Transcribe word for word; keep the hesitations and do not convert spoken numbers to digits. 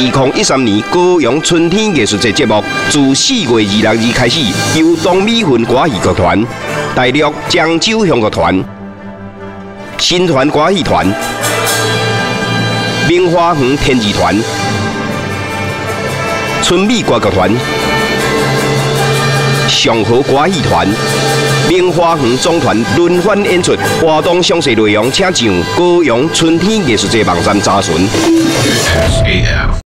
零一三年高雄春天艺术节节目，自四月二十六日开始，由东美分歌戏剧团、大陆漳州乡剧团、新团歌戏团、明花园天字团、春美歌剧团、上河歌戏团、明花园总团轮番演出。活动详细内容，请上高雄春天艺术节网站查询。